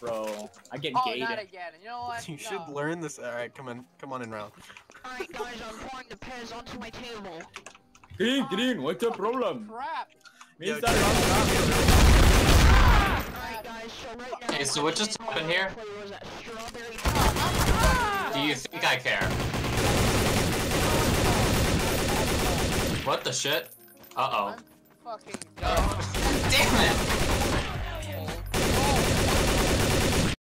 bro. I get Oh, gated. not again. You know what? You should learn this. Alright, come on in round. Alright guys, I'm pouring the pairs onto my table. Green, what's your problem? Crap. Means Yo, that Alright guys, so right now... Okay, so what just happened here? Do you think I care? What the shit? Uh-oh. I'm fucking done. Damn it!